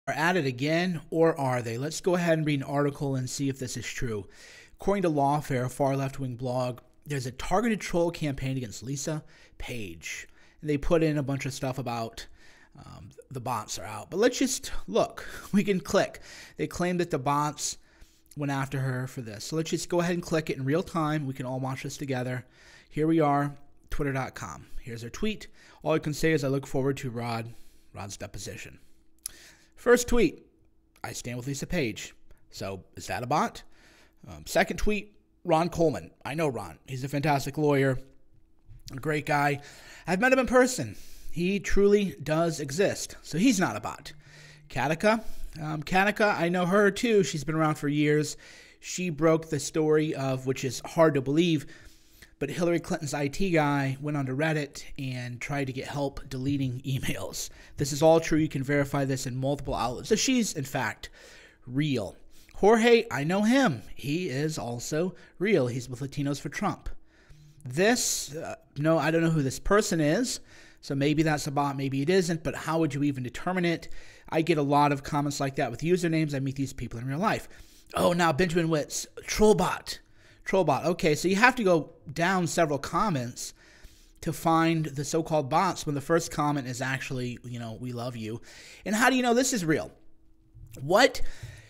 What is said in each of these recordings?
Are at it again, or are they? Let's go ahead and read an article and see if this is true. According to Lawfare, a far left-wing blog, there's a targeted troll campaign against Lisa Page. And they put in a bunch of stuff about the bots are out. But let's just look. We can click. They claim that the bots went after her for this. So let's just go ahead and click it in real time. We can all watch this together. Here we are, twitter.com. Here's her tweet. All I can say is I look forward to Rod's deposition. First tweet, I stand with Lisa Page. So is that a bot? Second tweet, Ron Coleman. I know Ron. He's a fantastic lawyer, a great guy. I've met him in person. He truly does exist. So he's not a bot. Katika, I know her too. She's been around for years. She broke the story of, which is hard to believe, but Hillary Clinton's IT guy went onto Reddit and tried to get help deleting emails. This is all true. You can verify this in multiple outlets. So she's, in fact, real. Jorge, I know him. He is also real. He's with Latinos for Trump. This, no, I don't know who this person is. So maybe that's a bot, maybe it isn't. But how would you even determine it? I get a lot of comments like that with usernames. I meet these people in real life. Oh, now Benjamin Witt's trollbot. Trollbot. Okay, so you have to go down several comments to find the so-called bots when the first comment is actually, we love you. And how do you know this is real? What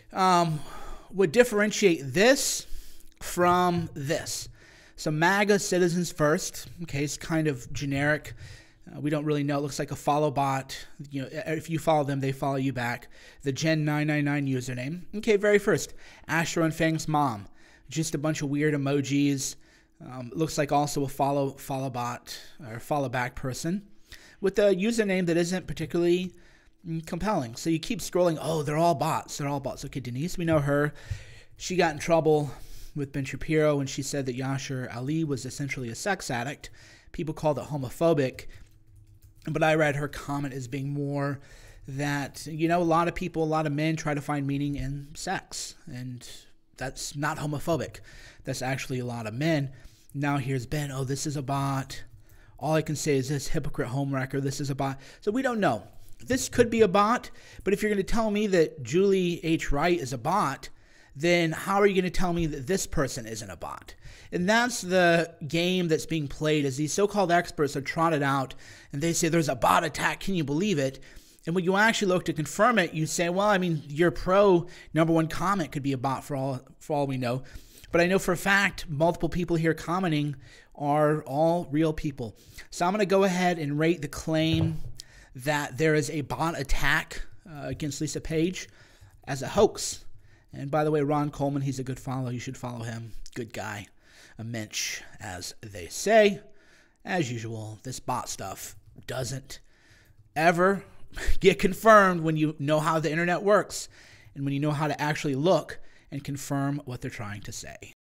would differentiate this from this? So MAGA citizens first. Okay, it's kind of generic. We don't really know. It looks like a follow bot. If you follow them, they follow you back. The Gen999 username. Okay, very first. Astro and Fang's mom. Just a bunch of weird emojis. Looks like also a follow bot or follow back person with a username that isn't particularly compelling. So you keep scrolling. Oh, they're all bots. They're all bots. Okay, Denise, we know her. She got in trouble with Ben Shapiro when she said that Yashar Ali was essentially a sex addict. People called it homophobic. But I read her comment as being more that, a lot of people, a lot of men try to find meaning in sex. And that's not homophobic. That's actually a lot of men. Now here's Ben. Oh, this is a bot. All I can say is this hypocrite homewrecker. This is a bot. So we don't know. This could be a bot. But if you're going to tell me that Julie H. Wright is a bot, then how are you going to tell me that this person isn't a bot? And that's the game that's being played as these so-called experts are trotted out and they say there's a bot attack. Can you believe it? And when you actually look to confirm it, you say, well, I mean, your pro #1 comment could be a bot for all we know. But I know for a fact multiple people here commenting are all real people. So I'm going to go ahead and rate the claim that there is a bot attack against Lisa Page as a hoax. And by the way, Ron Coleman, he's a good follow. You should follow him. Good guy. A mensch, as they say. As usual, this bot stuff doesn't ever get confirmed when you know how the internet works and when you know how to actually look and confirm what they're trying to say.